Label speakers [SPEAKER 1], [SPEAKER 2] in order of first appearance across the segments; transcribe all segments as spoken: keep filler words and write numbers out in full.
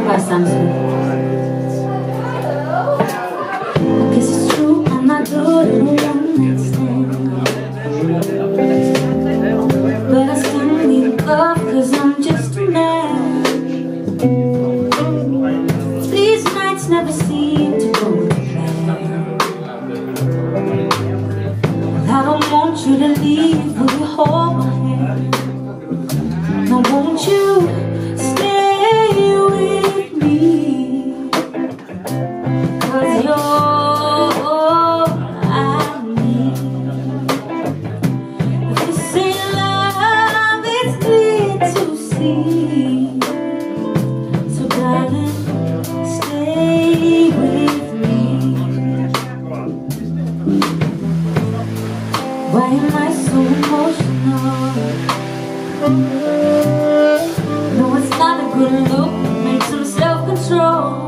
[SPEAKER 1] Goodbye, Samson. I guess it's true, I'm not good at a one-night stand, but I still need love, cause I'm just a man. These nights never seem to go to plan. I don't want you to leave, will you hold my hand? Now won't you stay with me? Cause you're all I need. If this ain't love, it's clear to see. So darling, stay with me. Why am I so emotional? No, it's not a good look, make some self-control.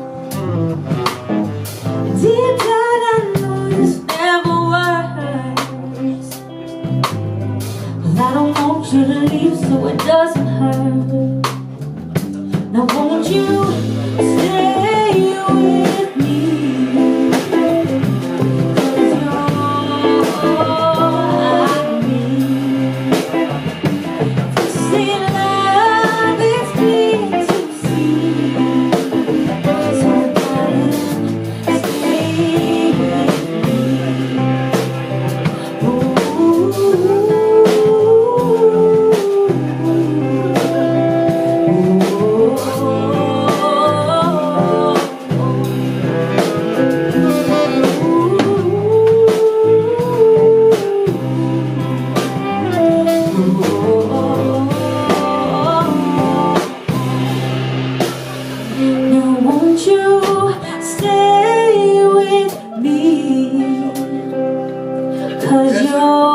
[SPEAKER 1] Deep down I know this never works, but I don't want you to leave so it doesn't hurt. Now won't you stay with me? Cause you're all I need. Say love is clear to see. So darling, stay with me. Ooh. Now won't you stay with me? Cause you're